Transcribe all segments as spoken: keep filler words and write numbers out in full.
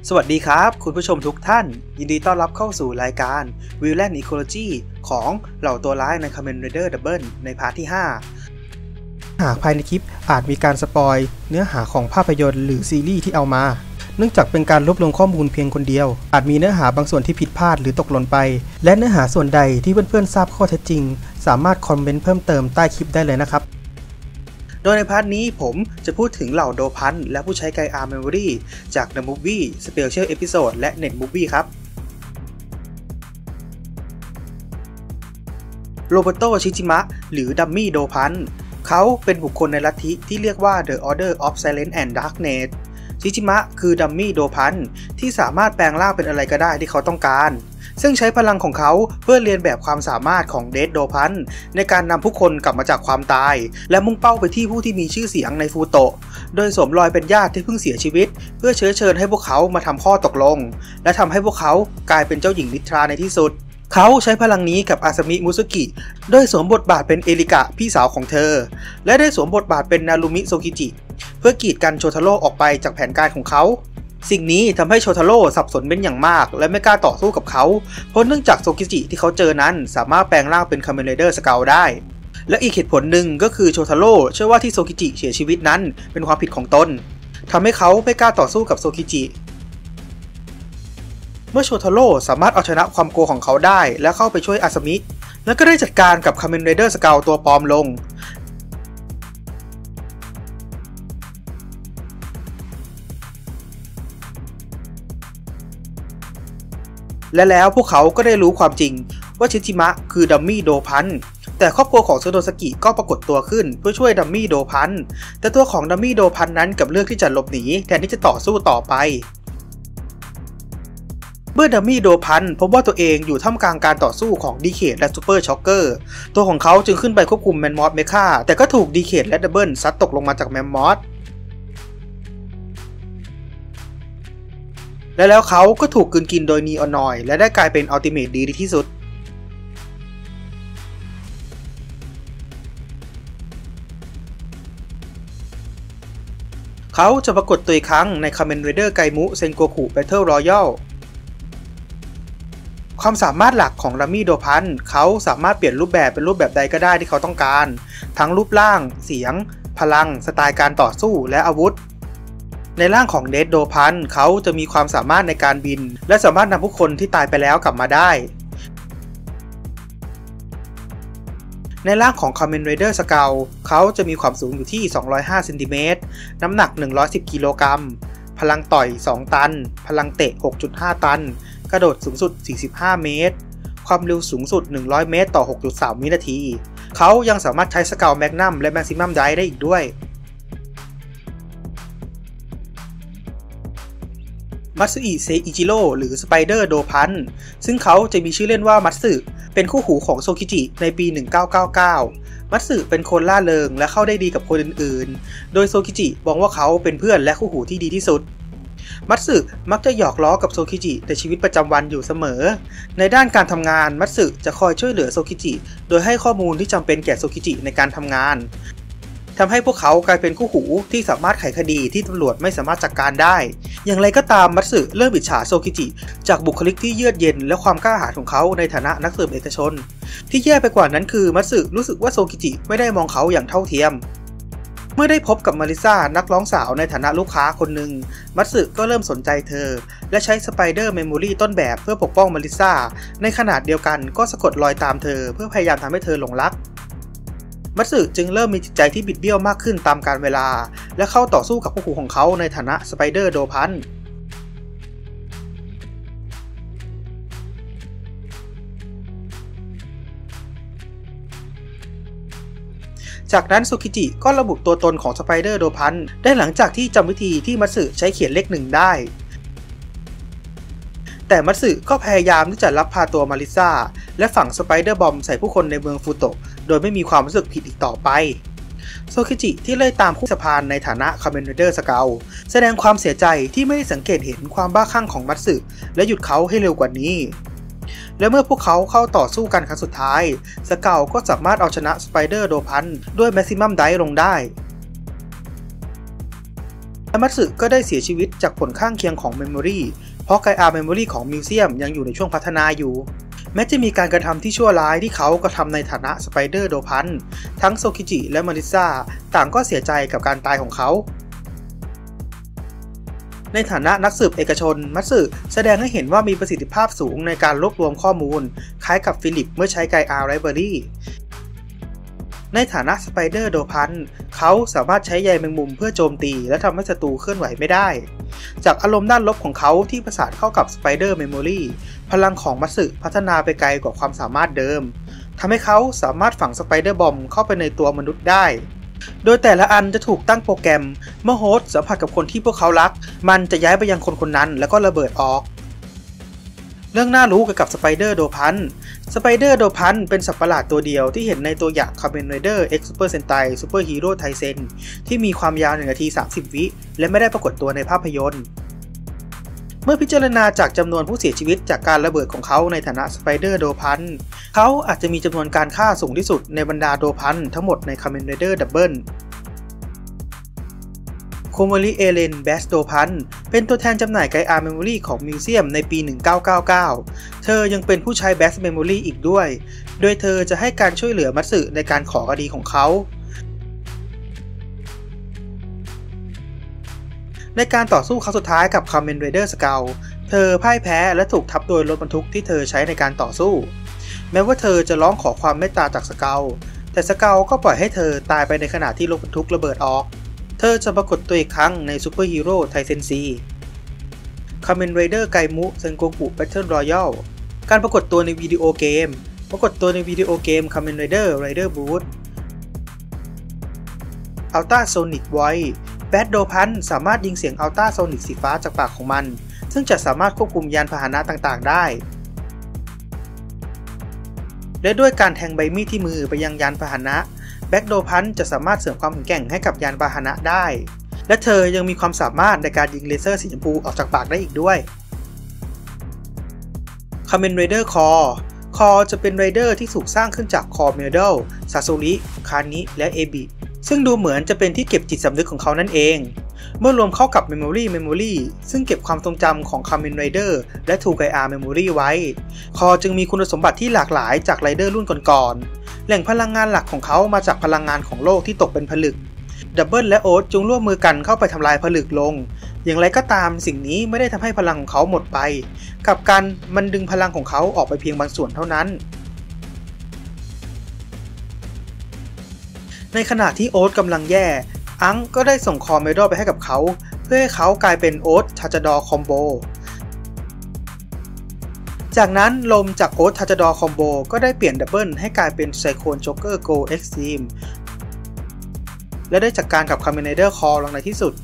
สวัสดีครับคุณผู้ชมทุกท่านยินดีต้อนรับเข้าสู่รายการ Villain Ecology ของเหล่าตัวร้ายใน Kamen Rider Double ในพาร์ทที่ห้าหากภายในคลิปอาจมีการสปอยเนื้อหาของภาพยนตร์หรือซีรีส์ที่เอามาเนื่องจากเป็นการรวบรวมข้อมูลเพียงคนเดียวอาจมีเนื้อหาบางส่วนที่ผิดพลาดหรือตกหล่นไปและเนื้อหาส่วนใดที่เพื่อนๆทราบข้อเท็จจริงสามารถคอมเมนต์เพิ่มเติมใต้คลิปได้เลยนะครับโดยในพาร์ทนี้ผมจะพูดถึงเหล่าโดพันและผู้ใช้ไกอาร์ Memory จาก The Movie Special Episode และ Net Movie ครับโรเบโต ชิจิมะหรือดัมมี่โดพันเขาเป็นบุคคลในลัทธิที่เรียกว่า The Order of Silence and Darkness ชิจิมะคือดัมมี่โดพันที่สามารถแปลงร่างเป็นอะไรก็ได้ที่เขาต้องการซึ่งใช้พลังของเขาเพื่อเรียนแบบความสามารถของเดดโดพันในการนำผู้คนกลับมาจากความตายและมุ่งเป้าไปที่ผู้ที่มีชื่อเสียงในฟูโตะโดยสวมรอยเป็นญาติที่เพิ่งเสียชีวิตเพื่อเชื้อเชิญให้พวกเขามาทำข้อตกลงและทำให้พวกเขากลายเป็นเจ้าหญิงนิทราในที่สุดเขาใช้พลังนี้กับอาซามิมุสุกิโดยสวมบทบาทเป็นเอริกะพี่สาวของเธอและได้สวมบทบาทเป็นนารุมิโซกิจิเพื่อกีดกันโชทาโร่ออกไปจากแผนการของเขาสิ่งนี้ทำให้โชทาโร่สับสนเป็นอย่างมากและไม่กล้าต่อสู้กับเขาเพราะเนื่องจากโซกิจิที่เขาเจอนั้นสามารถแปลงร่างเป็นคาเมนไรเดอร์สเกลได้และอีกเหตุผลหนึ่งก็คือโชทาโร่เชื่อว่าที่โซกิจิเสียชีวิตนั้นเป็นความผิดของตนทำให้เขาไม่กล้าต่อสู้กับโซกิจิเมื่อโชทาโร่สามารถเอาชนะความกลัวของเขาได้และเข้าไปช่วยอาซามิและก็ได้จัดการกับคาเมนไรเดอร์สเกลตัวปลอมลงและแล้วพวกเขาก็ได้รู้ความจริงว่าชิจิมะคือดัมมี่โดพันแต่ครอบครัวของโซโดซากิก็ปรากฏตัวขึ้นเพื่อช่วยดัมมี่โดพันแต่ตัวของดัมมี่โดพันนั้นกับเลือกที่จะหลบหนีแทนที่จะต่อสู้ต่อไปเมื่อดัมมี่โดพันพบว่าตัวเองอยู่ท่ามกลางการต่อสู้ของดีเคทและซูเปอร์ช็อกเกอร์ตัวของเขาจึงขึ้นไปควบคุมแมมมอธเมคาแต่ก็ถูกดีเคทและดับเบิลซัดตกลงมาจากแมมมอธและแล้วเขาก็ถูกกลืนกินโดยนีออนอยและได้กลายเป็นอัลติเมทดีที่สุดเขาจะปรากฏตัวอีกครั้งใน Kamen Rider Gaimu Sengoku Battle Royale ความสามารถหลักของดัมมี่โดพันเขาสามารถเปลี่ยนรูปแบบเป็นรูปแบบใดก็ได้ที่เขาต้องการทั้งรูปร่างเสียงพลังสไตล์การต่อสู้และอาวุธในร่างของเดดโดพันเขาจะมีความสามารถในการบินและสามารถนำผู้คนที่ตายไปแล้วกลับมาได้ในร่างของ Kamen Rider Skull เขาจะมีความสูงอยู่ที่สองร้อยห้าเซนติเมตรน้ำหนักหนึ่งร้อยสิบกิโลกรัมพลังต่อยสองตันพลังเตะ หกจุดห้า ตันกระโดดสูงสุดสี่สิบห้าเมตรความเร็วสูงสุดหนึ่งร้อยเมตรต่อ หกจุดสาม วินาทีเขายังสามารถใช้สเกลแมกนัมและแม็กซิมัมไดได้อีกด้วยมัตสึอิเซอิจิโร่หรือสไปเดอร์โดพันซึ่งเขาจะมีชื่อเล่นว่ามัตสึเป็นคู่หูของโซกิจิในปีหนึ่งพันเก้าร้อยเก้าสิบเก้ามัตสึเป็นคนล่าเริงและเข้าได้ดีกับคนอื่นๆโดยโซกิจิมองว่าเขาเป็นเพื่อนและคู่หูที่ดีที่สุดมัตสึมักจะหยอกล้อกับโซกิจิในชีวิตประจำวันอยู่เสมอในด้านการทำงานมัตสึจะคอยช่วยเหลือโซกิจิโดยให้ข้อมูลที่จำเป็นแก่โซกิจิในการทำงานทำให้พวกเขากลายเป็นคู่หูที่สามารถไขคดีที่ตำรวจไม่สามารถจัดการได้อย่างไรก็ตามมัตสึเริ่มอิจฉาโซกิจิจากบุคลิกที่เยือกเย็นและความกล้าหาญของเขาในฐานะนักสืบเอกชนที่แย่ไปกว่านั้นคือมัตสึรู้สึกว่าโซกิจิไม่ได้มองเขาอย่างเท่าเทียมเมื่อได้พบกับมาริซ่านักร้องสาวในฐานะลูกค้าคนหนึ่งมัตสึก็เริ่มสนใจเธอและใช้สไปเดอร์เมมโมรี่ต้นแบบเพื่อปกป้องมาริซ่าในขณะเดียวกันก็สะกดรอยตามเธอเพื่อพยายามทำให้เธอหลงรักมัตสึจึงเริ่มมีจิตใจที่บิดเบี้ยวมากขึ้นตามกาลเวลาและเข้าต่อสู้กับคู่หูของเขาในฐานะสไปเดอร์โดพันจากนั้นซูกิจิก็ระบุตัวตนของสไปเดอร์โดพันได้หลังจากที่จำวิธีที่มัตสึใช้เขียนเลขหนึ่งได้แต่มัตสึก็พยายามที่จะลักพาตัวมาริซ่าและฝังสไปเดอร์บอมใส่ผู้คนในเมืองฟูโตะโดยไม่มีความรู้สึกผิดอีกต่อไปโซกิจิที่เลื่อยตามคู่สะพานในฐานะคาเมนไรเดอร์สเกลแสดงความเสียใจที่ไม่ได้สังเกตเห็นความบ้าคลั่งของมัตสึและหยุดเขาให้เร็วกว่านี้และเมื่อพวกเขาเข้าต่อสู้กันครั้งสุดท้ายสเกลก็สามารถเอาชนะสไปเดอร์โดพันด้วยแม็กซิมัมไดลงได้และมัตสึก็ได้เสียชีวิตจากผลข้างเคียงของเมมโมรีเพราะไกอาเมมโมรีของมิวเซียมยังอยู่ในช่วงพัฒนาอยู่แม้จะมีการกระทำที่ชั่วร้ายที่เขากระทำในฐานะสไปเดอร์โดพันทั้งโซคิจิและมาริซ่าต่างก็เสียใจกับการตายของเขาในฐานะนักสืบเอกชนมัตสึแสดงให้เห็นว่ามีประสิทธิภาพสูงในการรวบรวมข้อมูลคล้ายกับฟิลิปเมื่อใช้ไกอาไลบรารีในฐานะสไปเดอร์โดพันเขาสามารถใช้ใยแมงมุมเพื่อโจมตีและทำให้ศัตรูเคลื่อนไหวไม่ได้จากอารมณ์ด้านลบของเขาที่ประสานเข้ากับสไปเดอร์เมมโมรีพลังของมัตสึพัฒนาไปไกลกว่าความสามารถเดิมทำให้เขาสามารถฝังสไปเดอร์บอมเข้าไปในตัวมนุษย์ได้โดยแต่ละอันจะถูกตั้งโปรแกรมเมื่อโฮสต์สัมผัสกับคนที่พวกเขารักมันจะย้ายไปยังคนคนนั้นแล้วก็ระเบิดออกเรื่องน่ารู้เกี่ยวกับสไปเดอร์โดพันสไปเดอร์โดพันเป็นสัตว์ประหลาดตัวเดียวที่เห็นในตัวอย่าง Kamen Rider X Super Sentai Super Hero Taisen ที่มีความยาวหนึ่งนาทีสามสิบวิและไม่ได้ปรากฏตัวในภาพยนตร์เมื่อพิจารณาจากจำนวนผู้เสียชีวิตจากการระเบิดของเขาในฐานะสไปเดอร์โดพันเขาอาจจะมีจำนวนการฆ่าสูงที่สุดในบรรดาโดพันทั้งหมดใน Kamen Rider Doubleโคโมริเอเลนแบสโดพันเป็นตัวแทนจำหน่ายไกอาเมมโมรีของมิวเซียมในปีหนึ่งเก้าเก้าเก้าเธอยังเป็นผู้ใช้แบสเมมโมรีอีกด้วยโดยเธอจะให้การช่วยเหลือมัตสึในการขอคดีของเขาในการต่อสู้ครั้งสุดท้ายกับ Kamen Rider Skull เธอพ่ายแพ้และถูกทับโดยรถบรรทุกที่เธอใช้ในการต่อสู้แม้ว่าเธอจะร้องขอความเมตตาจากสเกลแต่สเกลก็ปล่อยให้เธอตายไปในขณะที่รถบรรทุกระเบิดออกเธอจะปรากฏตัวอีกครั้งในซูเปอร์ฮีโร่ไทเซนซี Kamen Rider Gaimu Sengoku Battle Royale การปรากฏตัวในวิดีโอเกมปรากฏตัวในวิดีโอเกม Kamen Rider Rider Boot Ultra Sonic Voice แบทโดพันสามารถยิงเสียง Ultra Sonic สีฟ้าจากปากของมันซึ่งจะสามารถควบคุมยานพาหนะต่างๆได้และด้วยการแทงใบมีดที่มือไปยังยานพาหนะแบ็กโดพันจะสามารถเสริมความแข็งแกร่งให้กับยานพาหนะได้และเธอยังมีความสามารถในการยิงเลเซอร์สีชมพูออกจากปากได้อีกด้วย Kamen Rider Core Core จะเป็นไรเดอร์ที่ถูกสร้างขึ้นจาก Core Model ซาโซริ คานิและเอบิซึ่งดูเหมือนจะเป็นที่เก็บจิตสำนึกของเขานั่นเองเมื่อรวมเข้ากับ Memory Memory ซึ่งเก็บความทรงจำของ Kamen Rider และ ทู ไกอา Memory ไว้ Core จึงมีคุณสมบัติที่หลากหลายจากไรเดอร์รุ่นก่อนๆแหล่งพลังงานหลักของเขามาจากพลังงานของโลกที่ตกเป็นผลึกดับเบิลและโอ๊ตจึงร่วมมือกันเข้าไปทำลายผลึกลงอย่างไรก็ตามสิ่งนี้ไม่ได้ทำให้พลังของเขาหมดไปกลับกันมันดึงพลังของเขาออกไปเพียงบางส่วนเท่านั้นในขณะที่โอ๊ตกำลังแย่อังก็ได้ส่งคอมเมดอลไปให้กับเขาเพื่อให้เขากลายเป็นโอ๊ตทาจดอคอมโบจากนั้นลมจากโอ๊ตทาจดอคอมโบก็ได้เปลี่ยนดับเบิลให้กลายเป็นไซโคลโจ๊กเกอร์โกเอ็กซ์ตรีมและได้จัดการกับ Kamen Rider Core ลงในที่สุด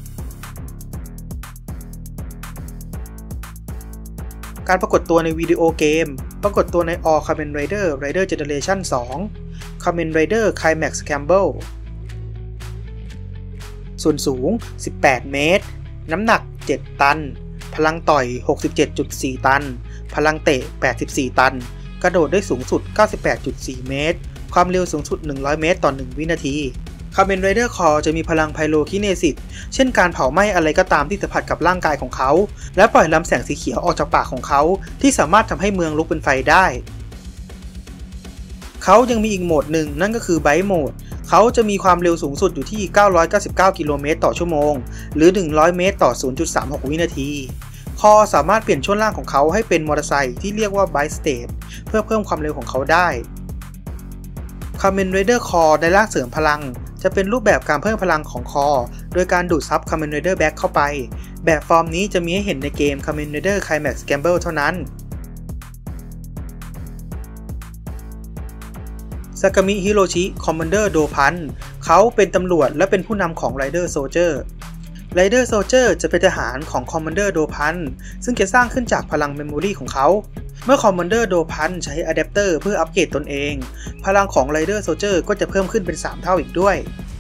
การปรากฏตัวในวิดีโอเกมปรากฏตัวใน All Kamen Rider Rider Generation สอง Kamen Rider Climax Campbell ส่วนสูงสิบแปดเมตรน้ำหนักเจ็ดตันพลังต่อย หกสิบเจ็ดจุดสี่ ตันพลังเตะแปดสิบสี่ตันกระโดดได้สูงสุด เก้าสิบแปดจุดสี่ เมตรความเร็วสูงสุดหนึ่งร้อยเมตรต่อหนึ่งวินาที Kamen Rider Core จะมีพลังไพโรคิเนซิสเช่นการเผาไหม้อะไรก็ตามที่สัมผัสกับร่างกายของเขาและปล่อยลำแสงสีเขียวออกจากปากของเขาที่สามารถทำให้เมืองลุกเป็นไฟได้เขายังมีอีกโหมดหนึ่งนั่นก็คือไบท์โหมดเขาจะมีความเร็วสูงสุดอยู่ที่เก้าร้อยเก้าสิบเก้ากิโลเมตรต่อชั่วโมงหรือหนึ่งร้อยเมตรต่อ ศูนย์จุดสามหก วินาทีคอสามารถเปลี่ยนช่วงล่างของเขาให้เป็นมอเตอร์ไซค์ที่เรียกว่าไบค์สเตทเพื่อเพิ่มความเร็วของเขาได้ Kamen Rider Core ในร่างเสริมพลังจะเป็นรูปแบบการเพิ่มพลังของคอโดยการดูดซับ Kamen Rider Back เข้าไปแบบฟอร์มนี้จะมีให้เห็นในเกม Kamen Rider Climax Campbell เท่านั้นซากามิฮิโรชิ คอมมานเดอร์โดพันเขาเป็นตำรวจและเป็นผู้นำของ Rider Soldier Rider Soldier จะเป็นทหารของ Commander โดพันซึ่งจะสร้างขึ้นจากพลังเมมโมรีของเขาเมื่อ Commander โดพันใช้อะแดปเตอร์เพื่ออัปเกรดตนเองพลังของ Rider Soldier ก็จะเพิ่มขึ้นเป็นสามเท่าอีกด้วย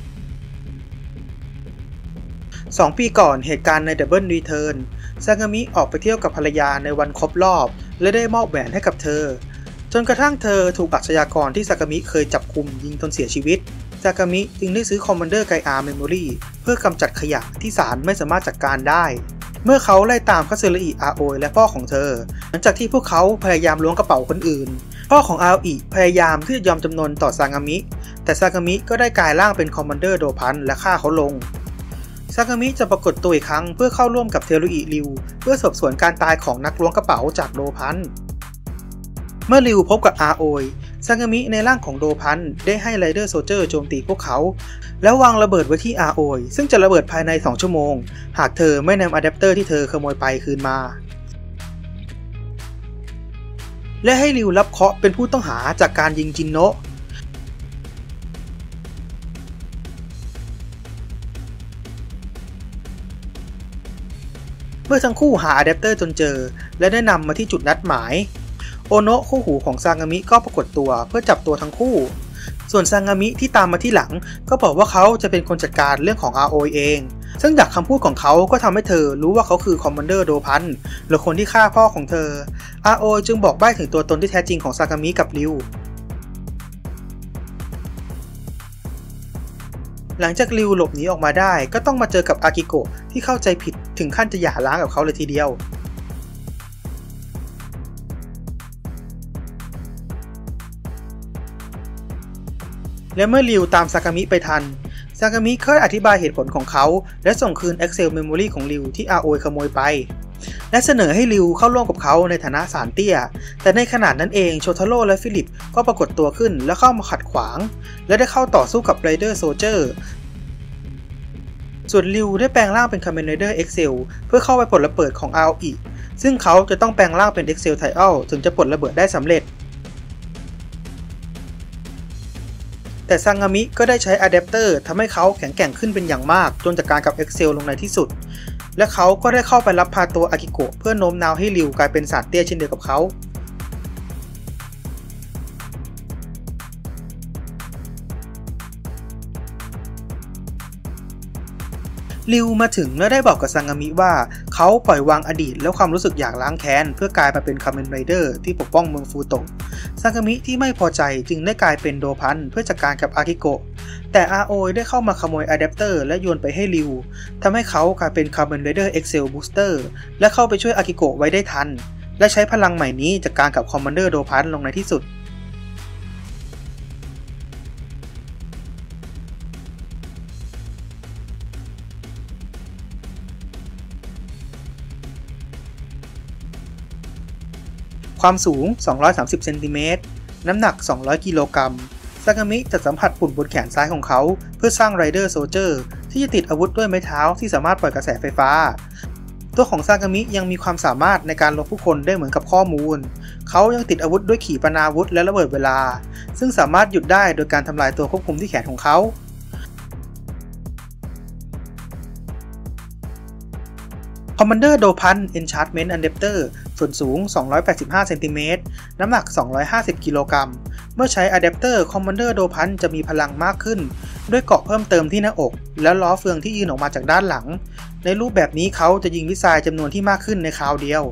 สองปีก่อนเหตุการณ์ใน Double Return ซากามิออกไปเที่ยวกับภรรยาในวันครบรอบและได้มอบแหวนให้กับเธอจนกระทั่งเธอถูกอาชญากรที่ซากามิเคยจับกุมยิงจนเสียชีวิตซากามิจึงได้ซื้อคอมมานเดอร์ไกอาร์เมมโมรีเพื่อกำจัดขยะที่ศาลไม่สามารถจัดการได้เมื่อเขาไล่ตามคาซึริอิอาโอยและพ่อของเธอหลังจากที่พวกเขาพยายามล้วงกระเป๋าคนอื่นพ่อของอาโอยพยายามที่จะยอมจำนนต่อซากามิแต่ซากามิก็ได้กลายร่างเป็นคอมมานเดอร์โดพันและฆ่าเขาลงซากามิจะปรากฏตัวอีกครั้งเพื่อเข้าร่วมกับเทรุอิริวเพื่อสอบสวนการตายของนักล้วงกระเป๋าจากโดพันเมื่อริวพบกับอาโอยซากามิในร่างของโดพันได้ให้ไรเดอร์โซลเจอร์โจมตีพวกเขาแล้ววางระเบิดไว้ที่อาโอยซึ่งจะระเบิดภายในสองชั่วโมงหากเธอไม่นำอะแดปเตอร์ที่เธอขโมยไปคืนมาและให้ริวรับเคราะห์เป็นผู้ต้องหาจากการยิงจินโนะเมื่อทั้งคู่หาอะแดปเตอร์จนเจอและได้นำมาที่จุดนัดหมายโอโนะคู่หูของซางามิก็ปรากฏตัวเพื่อจับตัวทั้งคู่ส่วนซางามิที่ตามมาที่หลังก็บอกว่าเขาจะเป็นคนจัดการเรื่องของอาโอยเองซึ่งจากคำพูดของเขาก็ทำให้เธอรู้ว่าเขาคือคอมมานเดอร์โดพันหรือคนที่ฆ่าพ่อของเธออาโอยจึงบอกใบ้ถึงตัวตนที่แท้จริงของซากามิกับริวหลังจากริวหลบหนีออกมาได้ก็ต้องมาเจอกับอากิโกะที่เข้าใจผิดถึงขั้นจะหย่าร้างกับเขาเลยทีเดียวและเมื่อริวตามซากามิไปทันซากามิค่อยอธิบายเหตุผลของเขาและส่งคืน Excel Memory ของริวที่อาโอยขโมยไปและเสนอให้ริวเข้าร่วมกับเขาในฐานะศาลเตี้ยแต่ในขณะนั้นเองโชทาโร่และฟิลิปก็ปรากฏตัวขึ้นและเข้ามาขัดขวางและได้เข้าต่อสู้กับไรเดอร์โซลเจอร์ส่วนริวได้แปลงร่างเป็นคาเมนไรเดอร์ Excel เพื่อเข้าไปปลดระเบิดของอาโอยซึ่งเขาจะต้องแปลงร่างเป็น Excel Trial ถึงจะปลดระเบิดได้สำเร็จแต่ซางามิก็ได้ใช้อะแดปเตอร์ทำให้เขาแข็งแกร่งขึ้นเป็นอย่างมากจนจัดการกับ Excel ลงในที่สุดและเขาก็ได้เข้าไปรับพาตัวอากิโกะเพื่อโน้มน้าวให้ริวกลายเป็นศาลเตี้ยเช่นเดียวกับเขาริวมาถึงและได้บอกกับซางามิว่าเขาปล่อยวางอดีตและความรู้สึกอยากล้างแค้นเพื่อกลายมาเป็นคาเมนไรเดอร์ที่ปกป้องเมืองฟูโตะซากามิที่ไม่พอใจจึงได้กลายเป็นโดพันเพื่อจัดการกับอากิโกะแต่อาโอยได้เข้ามาขโมยอะแดปเตอร์และโยนไปให้ริวทำให้เขากลายเป็นคาเมนไรเดอร์ Excel Booster และเข้าไปช่วยอากิโกะไว้ได้ทันและใช้พลังใหม่นี้จัดการกับคอมมานเดอร์โดพันลงในที่สุดความสูงสองร้อยสามสิบเซนติเมตรน้ำหนักสองร้อยกิโลกรัมซากามิจะสัมผัสปุ่มบนแขนซ้ายของเขาเพื่อสร้างไรเดอร์โซลเจอร์ที่จะติดอาวุธด้วยไม้เท้าที่สามารถปล่อยกระแสไฟฟ้าตัวของซากามิยังมีความสามารถในการลงผู้คนได้เหมือนกับข้อมูลเขายังติดอาวุธด้วยขีปนาวุธและระเบิดเวลาซึ่งสามารถหยุดได้โดยการทำลายตัวควบคุมที่แขนของเขาคอมมานเดอร์โดพัน Enchantment Adapter ส่วนสูงสองร้อยแปดสิบห้าเซนติเมตรน้ำหนักสองร้อยห้าสิบกิโลกรัมเมื่อใช้อะแดปเตอร์คอมมานเดอร์โดพันจะมีพลังมากขึ้นด้วยเกราะเพิ่มเติมที่หน้าอกและล้อเฟืองที่ยื่นออกมาจากด้านหลังในรูปแบบนี้เขาจะยิงมิสไซล์จำนวนที่มากขึ้นในคราวเดียว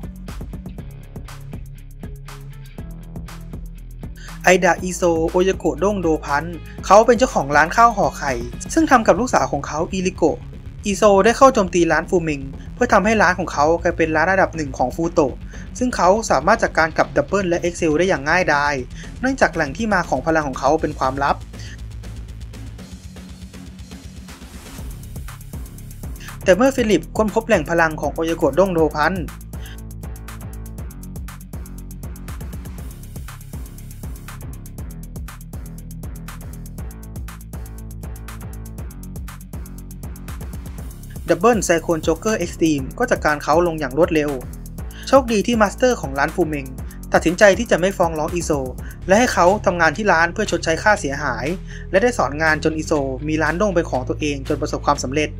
ไอดะอิโซโอยโกะด้งโดพันเขาเป็นเจ้าของร้านข้าวห่อไข่ซึ่งทำกับลูกสาวของเขาอิริโกะอิโซได้เข้าโจมตีร้านฟูมิงเพื่อทำให้ร้านของเขากลายเป็นร้านระดับหนึ่งของฟูโตะซึ่งเขาสามารถจัดการกับดับเบิลและเอ็กเซลได้อย่างง่ายดายเนื่องจากแหล่งที่มาของพลังของเขาเป็นความลับแต่เมื่อฟิลิปค้นพบแหล่งพลังของโอยโกะด้งโดพันดับเบิลไซโคลโจ๊กเกอร์เอ็กซ์ตรีมก็จัดการเขาลงอย่างรวดเร็วโชคดีที่มาสเตอร์ของร้านฟูเมงตัดสินใจที่จะไม่ฟ้องร้องอิโซและให้เขาทำงานที่ร้านเพื่อชดใช้ค่าเสียหายและได้สอนงานจนอิโซมีร้านด้งเป็นของตัวเองจนประสบความสำเร็จ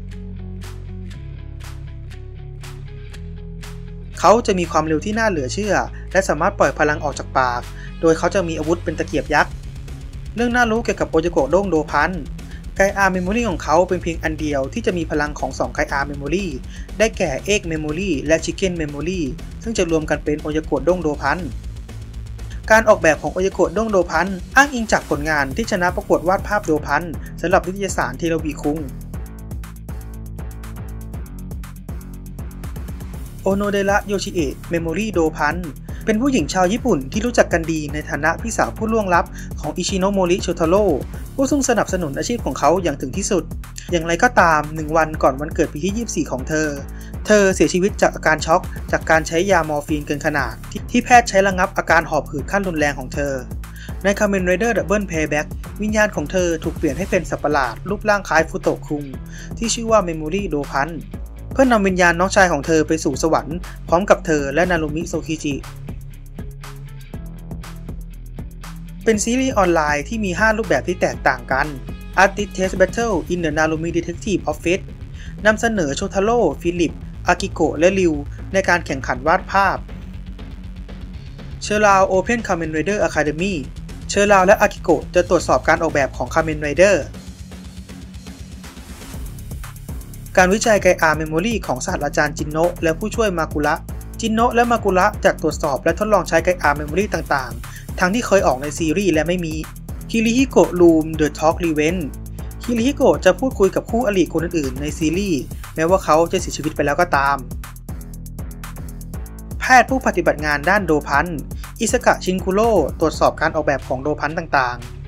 เขาจะมีความเร็วที่น่าเหลือเชื่อและสามารถปล่อยพลังออกจากปากโดยเขาจะมีอาวุธเป็นตะเกียบยักษ์เรื่องน่ารู้เกี่ยวกับโอจิโกะด้งโดพันไกอาร์เมมโมรีของเขาเป็นเพียงอันเดียวที่จะมีพลังของสองไกอาร์เมมโมรีได้แก่เอ็กเมมโมรีและชิคเก้นเมมโมรีซึ่งจะรวมกันเป็นโอจิโกะด้งโดพันการออกแบบของโอโยโกะด้งโดพันอ้างอิงจากผลงานที่ชนะประกวดวาดภาพโดพันสำหรับนิตยสารเทโรบิคุงโอโนเดระโยชิเอะเมโมรี่โดพันเป็นผู้หญิงชาวญี่ปุ่นที่รู้จักกันดีในฐานะพี่สาวผู้ล่วงลับของอิชิโนโมริโชทาโร่ผู้ทรงสนับสนุนอาชีพของเขาอย่างถึงที่สุดอย่างไรก็ตามหนึ่งวันก่อนวันเกิดปีที่ยี่สิบสี่ของเธอเธอเสียชีวิตจากอาการช็อกจากการใช้ยามอร์ฟีนเกินขนาดที่แพทย์ใช้ระงับอาการหอบหืดขั้นรุนแรงของเธอในคาเมนไรเดอร์ดับเบิลเพย์แบ็กวิญญาณของเธอถูกเปลี่ยนให้เป็นสัตว์ประหลาดรูปร่างคล้ายฟุโตะคุงที่ชื่อว่าเมโมรี่โดพันเพื่อนำวิญญาณน้องชายของเธอไปสู่สวรรค์พร้อมกับเธอและนารุมิโซคิจิเป็นซีรีส์ออนไลน์ที่มีห้ารูปแบบที่แตกต่างกัน Artist Test Battle in the Narumi Detective Office นำเสนอโชทาโร่ ฟิลิป อากิโกะ และริวในการแข่งขันวาดภาพเชอร์ราว Open Kamen Rider Academy เชอร์ราวและอากิโกะจะตรวจสอบการออกแบบของ Kamen Rider การวิจัยไกอาร์เมมโมรีของศาสตราจารย์จินโนะและผู้ช่วยมากุระจินโนะและมากุระจะตรวจสอบและทดลองใช้ไกอาร์เมมโมรีต่างๆทั้งที่เคยออกในซีรีส์และไม่มีคิริฮิโกะรูม The Talk Revenge คิริฮิโกะจะพูดคุยกับคู่อริคนอื่นๆในซีรีส์แม้ว่าเขาจะเสียชีวิตไปแล้วก็ตามแพทย์ผู้ปฏิบัติงานด้านโดพันอิสกะชินคุโร่ตรวจสอบการออกแบบของโดพันต่างๆ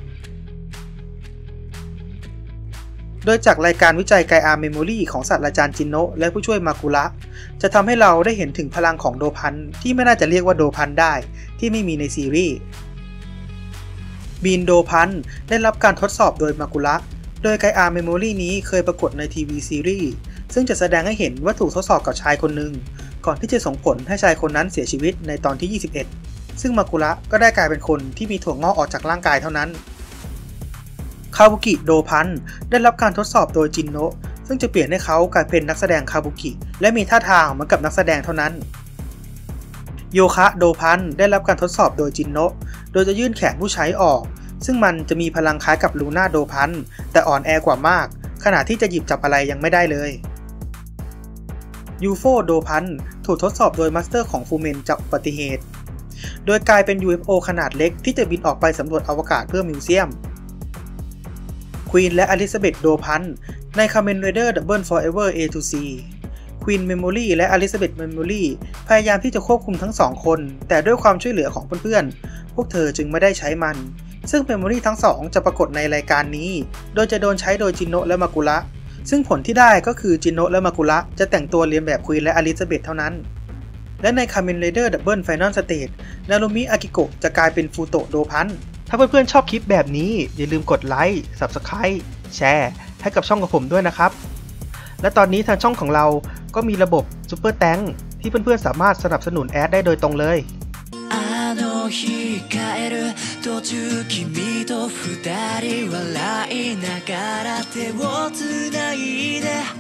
โดยจากรายการวิจัยไกอาร์เมมโมรีของศาสตราจารย์จินโนะและผู้ช่วยมากุระจะทำให้เราได้เห็นถึงพลังของโดพันที่ไม่น่าจะเรียกว่าโดพันได้ที่ไม่มีในซีรีส์บีนโดพันได้รับการทดสอบโดยมากุระโดยไกอาร์เมมโมรีนี้เคยปรากฏในทีวีซีรีส์ซึ่งจะแสดงให้เห็นว่าถูกทดสอบกับชายคนหนึ่งก่อนที่จะส่งผลให้ชายคนนั้นเสียชีวิตในตอนที่ยี่สิบเอ็ดซึ่งมากุระก็ได้กลายเป็นคนที่มีถั่วงอกออกจากร่างกายเท่านั้นคาบุกิโดพันได้รับการทดสอบโดยจินโนะซึ่งจะเปลี่ยนให้เขากลายเป็นนักแสดงคาบุกิและมีท่าทางเหมือนกับนักแสดงเท่านั้นโยคะโดพันได้รับการทดสอบโดยจินโนะโดยจะยื่นแขนผู้ใช้ออกซึ่งมันจะมีพลังคล้ายกับลูน่าโดพันแต่อ่อนแอกว่ามากขณะที่จะหยิบจับอะไรยังไม่ได้เลยยูโฟโดพันถูกทดสอบโดยมาสเตอร์ของฟูเมนจากอุบัติเหตุโดยกลายเป็น ยู เอฟ โอ ขนาดเล็กที่จะบินออกไปสำรวจอวกาศเพื่อมิวเซียมควีนและอลิซาเบธโดพันใน Kamen Rider Double Forever A to C ควีนเมมโมรีและอลิซาเบธเมมโมรีพยายามที่จะควบคุมทั้งสองคนแต่ด้วยความช่วยเหลือของเพื่อนๆพวกเธอจึงไม่ได้ใช้มันซึ่งเมมโมรีทั้งสองจะปรากฏในรายการนี้โดยจะโดนใช้โดยจินโนะและมากุระซึ่งผลที่ได้ก็คือจินโนะและมากุระจะแต่งตัวเลียนแบบควีนและอลิซาเบธเท่านั้นและใน Kamen Rider Double Final Stage นารุมิอากิโกะจะกลายเป็นฟูโตะโดพันถ้าเพื่อนๆชอบคลิปแบบนี้อย่าลืมกดไลค์ ซับสไครบ์ แชร์ให้กับช่องของผมด้วยนะครับและตอนนี้ทางช่องของเราก็มีระบบซุปเปอร์แตงที่เพื่อนๆสามารถสนับสนุนแอดได้โดยตรงเลย光る途中君と二人笑いながら手をつないで